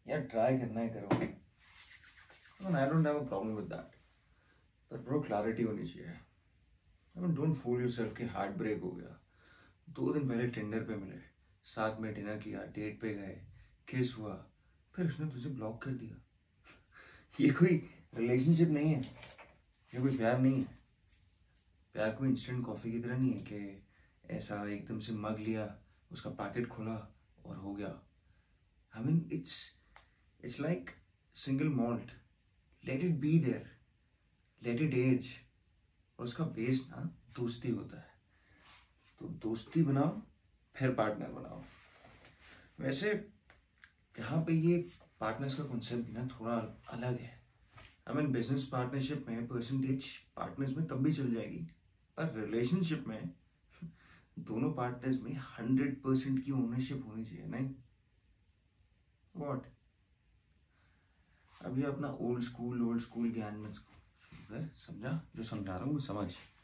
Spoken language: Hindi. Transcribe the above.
यार ट्राई करना है करो। I don't have a problem with that, पर ब्रो क्लैरिटी होनी चाहिए। I mean don't fool yourself कि हार्ट ब्रेक हो गया। 2 दिन पहले टिंडर पे मिले, साथ में डिनर किया, डेट पे गए, किस हुआ, फिर उसने तुझे ब्लॉक कर दिया। ये कोई रिलेशनशिप नहीं है, ये कोई प्यार नहीं है। प्यार कोई इंस्टेंट कॉफ़ी की तरह नहीं है कि ऐसा एकदम से मग लिया, उसका पैकेट खोला और हो गया। I mean it's like single malt, let it be there, let it age. और उसका बेस ना दोस्ती होता है। तो दोस्ती बनाओ, फिर पार्टनर बनाओ। वैसे यहाँ पे ये पार्टनर्स का कॉन्सेप्ट ना थोड़ा अलग है। आई मीन बिजनेस पार्टनरशिप में परसेंटेज पार्टनर्स में तब भी चल जाएगी, पर रिलेशनशिप में दोनों पार्टनर्स में 100% की ओनरशिप होनी चाहिए। नहीं व्हाट? अभी अपना ओल्ड स्कूल ज्ञान मत शुरू कर, समझा? जो समझा रहा हूँ वो समझ।